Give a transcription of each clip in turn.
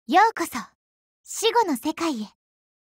ようこそ死後の世界へ。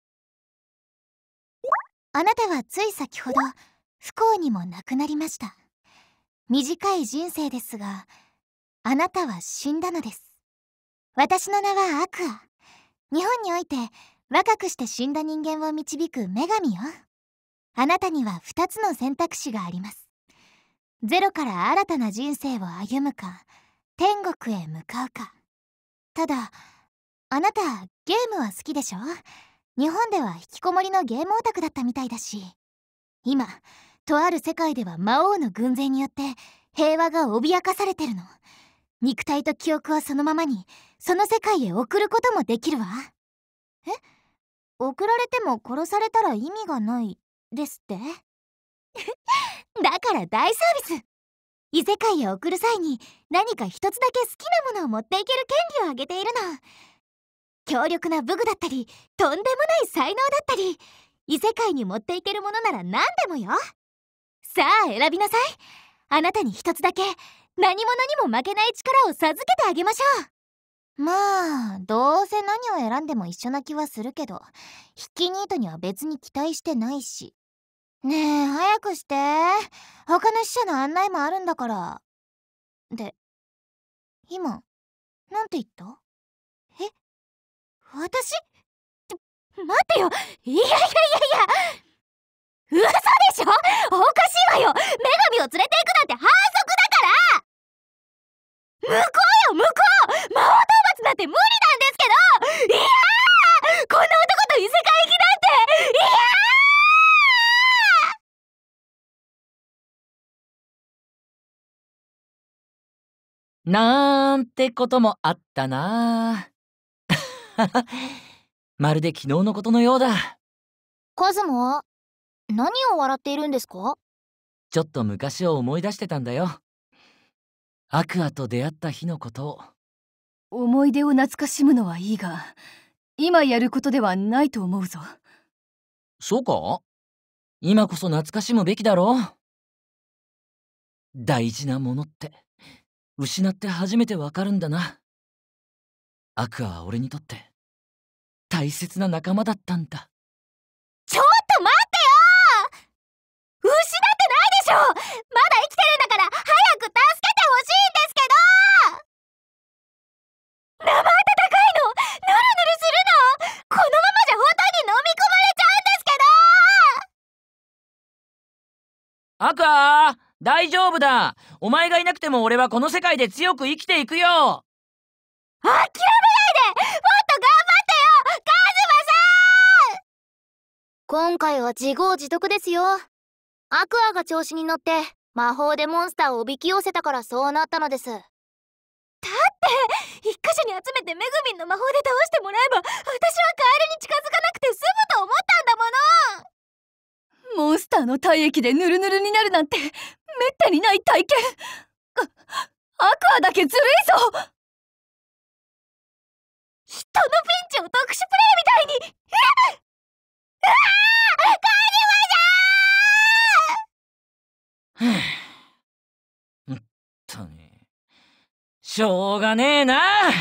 あなたはつい先ほど不幸にも亡くなりました。短い人生ですが、あなたは死んだのです。私の名はアクア。日本において若くして死んだ人間を導く女神よ。あなたには2つの選択肢があります。ゼロから新たな人生を歩むか、天国へ向かうか。ただあなたゲームは好きでしょ？日本では引きこもりのゲームオタクだったみたいだし、今とある世界では魔王の軍勢によって平和が脅かされてるの。肉体と記憶はそのままにその世界へ送ることもできるわ。送られても殺されたら意味がないですってだから大サービス。異世界へ送る際に何か一つだけ好きなものを持っていける権利をあげているの。強力な武具だったりとんでもない才能だったり、異世界に持っていけるものなら何でもよ。さあ選びなさい。あなたに一つだけ何者にも負けない力を授けてあげましょう。まあどうせ何を選んでも一緒な気はするけど、ヒッキーニートには別に期待してないし。ねえ早くして、他の死者の案内もあるんだから。で今なんて言った？私？待ってよ。いや嘘でしょ。おかしいわよ。女神を連れて行くなんて反則だから。向こうよ向こう。魔王討伐なんて無理なんですけど。いやー、こんな男と異世界行きなんて。いやーなんてこともあったなまるで昨日のことのようだ。 カズマ、何を笑っているんですか？ ちょっと昔を思い出してたんだよ。アクアと出会った日のことを。 思い出を懐かしむのはいいが、今やることではないと思うぞ。 そうか？今こそ懐かしむべきだろう。大事なものって失って初めてわかるんだな。アクアは俺にとって大切な仲間だったんだ。 ちょっと待ってよ。失ってないでしょ。まだ生きてるんだから早く助けてほしいんですけど。生温かいの、ヌルヌルするの。このままじゃ本当に飲み込まれちゃうんですけど。 アクア、大丈夫だ。お前がいなくても俺はこの世界で強く生きていくよ。 諦めないで。もっと頑張ってよ、カズマさん。今回は自業自得ですよ。アクアが調子に乗って魔法でモンスターをおびき寄せたからそうなったのです。だって一箇所に集めてメグミンの魔法で倒してもらえば、私はカエルに近づかなくて済むと思ったんだもの。 モンスターの体液でヌルヌルになるなんてめったにない体験。アクアだけずるいぞ。 人のピンチを特殊プレイみたいに。うわー、カジマじゃー。 ほんとにしょうがねえな。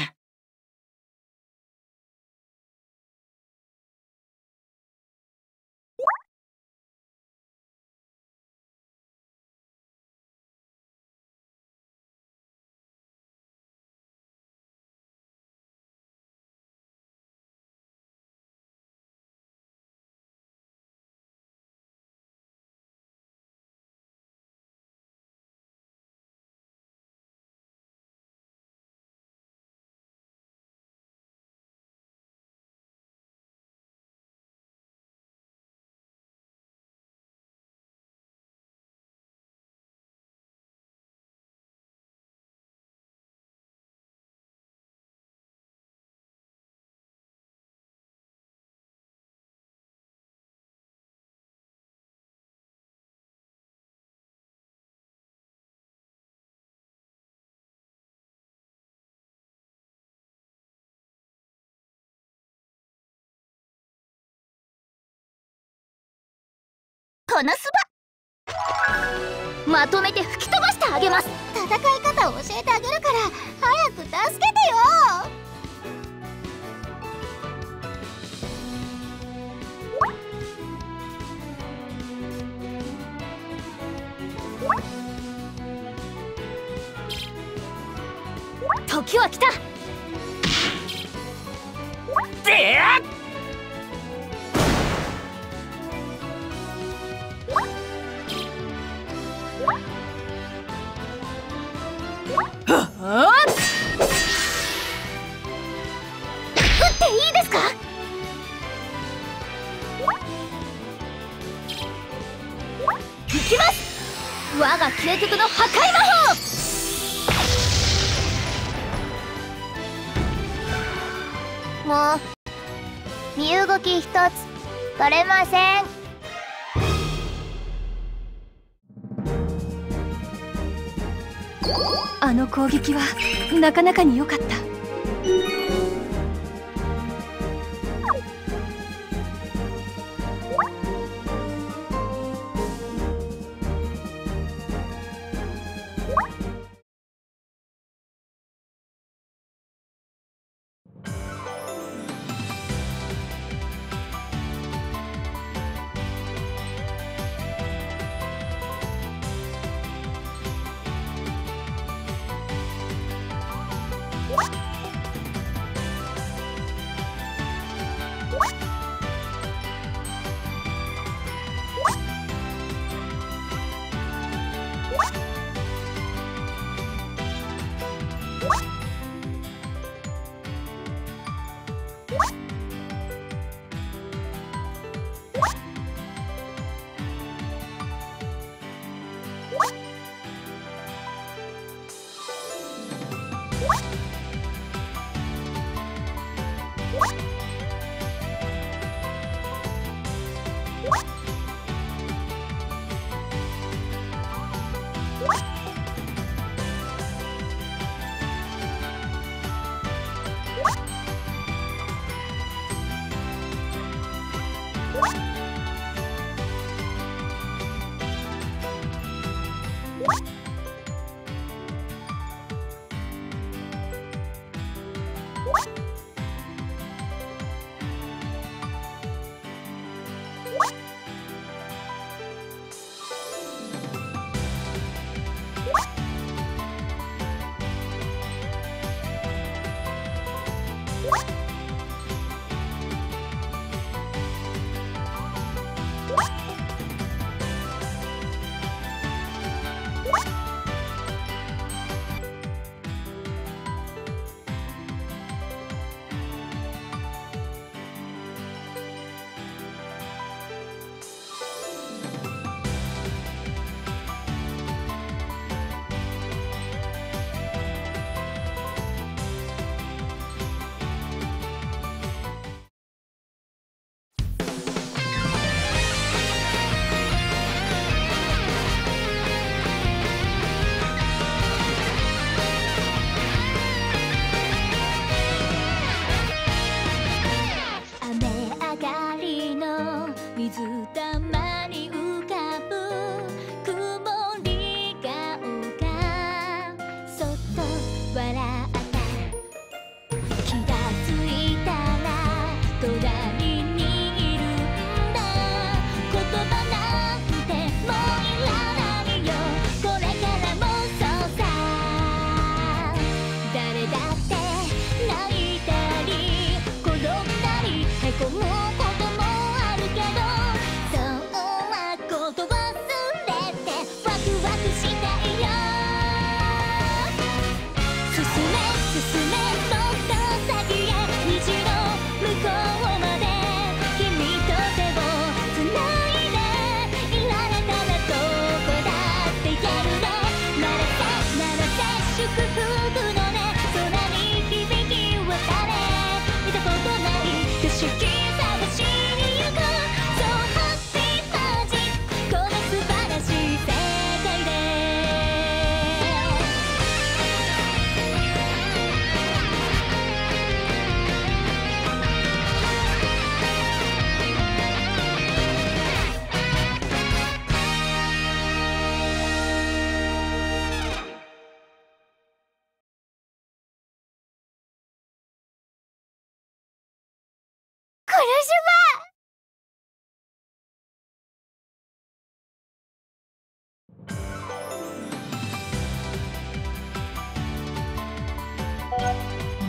このスバまとめて吹き飛ばしてあげます。戦い方を教えてあげるから早く助けてよ。 時は来た。 でや撃っていいですか？ 行きます。我が究極の破壊魔法。 もう身動き一つ取れません。 あの攻撃はなかなかに良かった。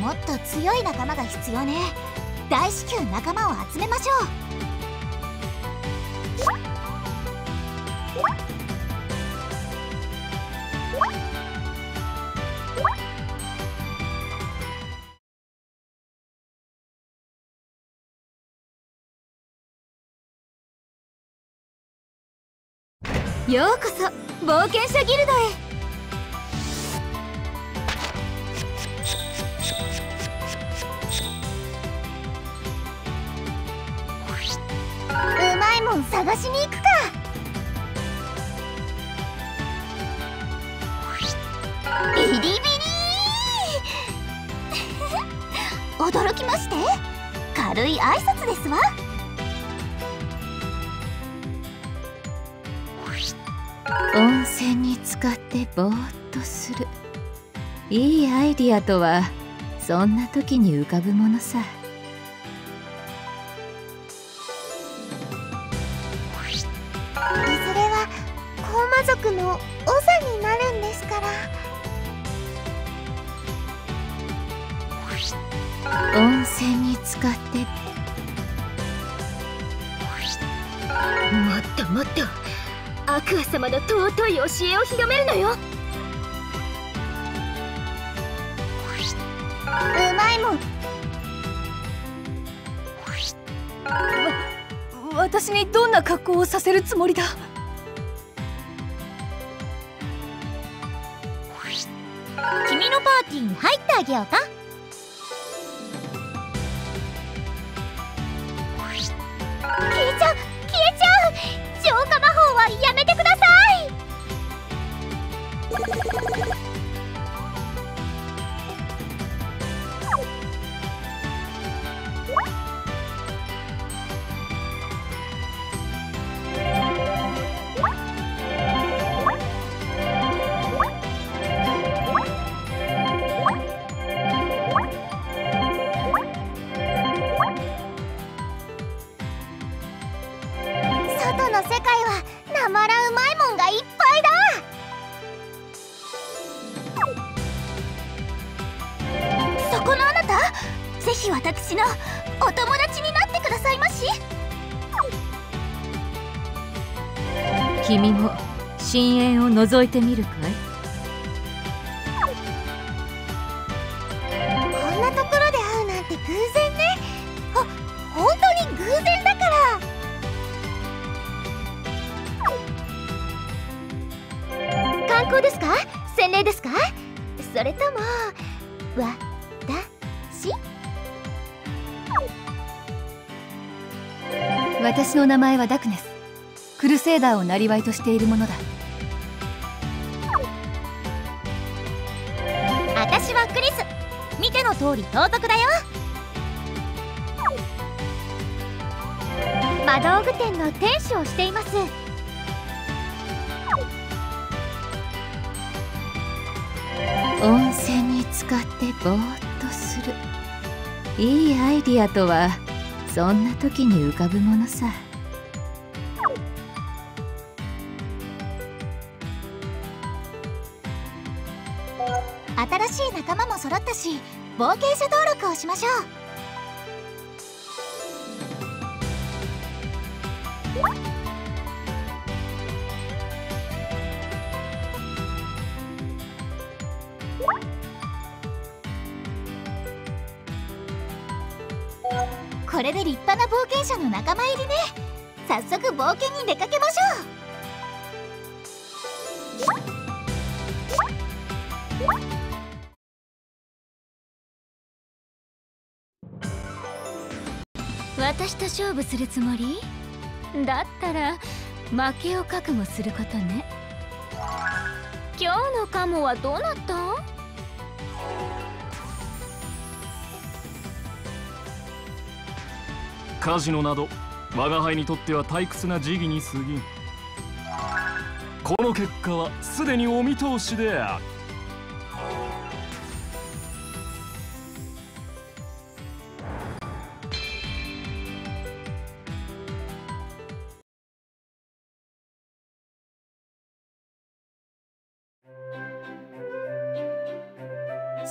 もっと強い仲間が必要ね。大至急仲間を集めましょう。 ようこそ冒険者ギルドへ。 うまいもん探しに行くか。ビリビリ驚きまして、軽い挨拶ですわ。 温泉に浸かってぼーっとする。いいアイディアとはそんな時に浮かぶものさ。 いずれは高魔族の長になるんですから。 温泉に浸かってもっともっとアクア様の尊い教えを広めるのよ。 うまいもん。 私にどんな格好をさせるつもりだ。 君のパーティーに入ってあげようか。消えちゃう、消えちゃう。浄化魔法はやめてください。外の世界はなまらうまいもんがいっぱいだ。そこのあなた、ぜひ私のお友達になってくださいまし。 君も深淵を覗いてみるかい？ こんなところで会うなんて偶然ね。本当に偶然だから。観光ですか？洗礼ですか？それとも私の名前はダクネス。クルセイダーを生業としているものだ。 私はクリス。見ての通り盗賊だよ。魔道具店の店主をしています。 温泉に浸かってぼーっとする。いいアイディアとはそんな時に浮かぶものさ。 新しい仲間も揃ったし、冒険者登録をしましょう。これで立派な冒険者の仲間入りね。早速冒険に出かけましょう。私と勝負するつもり？だったら負けを覚悟することね。今日のカモはどうなった？ カジノなど我が輩にとっては退屈な時期に過ぎん。この結果はすでにお見通しである。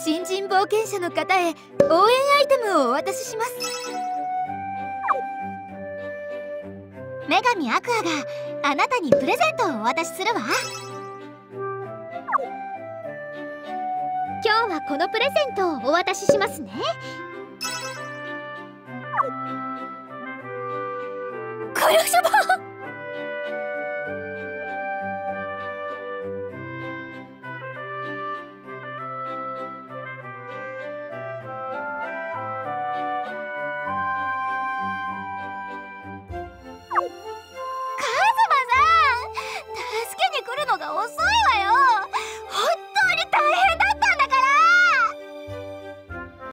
新人冒険者の方へ応援アイテムをお渡しします。 女神アクアがあなたにプレゼントをお渡しするわ。 今日はこのプレゼントをお渡ししますね。